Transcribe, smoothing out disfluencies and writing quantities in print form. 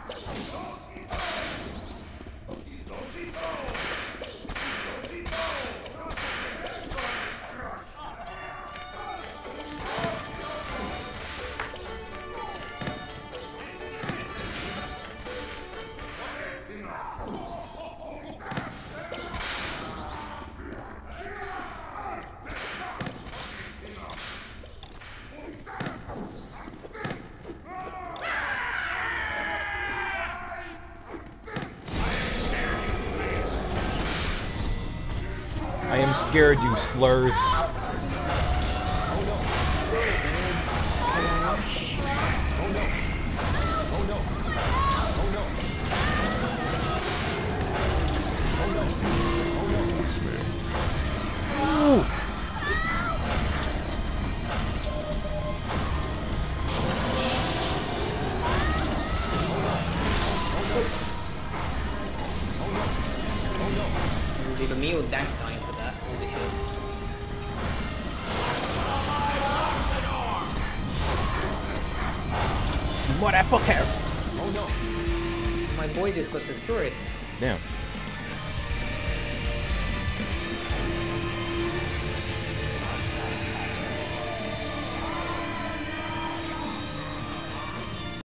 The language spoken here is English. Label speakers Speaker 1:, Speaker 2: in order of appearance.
Speaker 1: I am scared, you slurs.
Speaker 2: Leave a meal dank dying for that. Holy shit.
Speaker 1: Motherfucker!
Speaker 2: Oh no! My boy just got destroyed.
Speaker 1: Damn.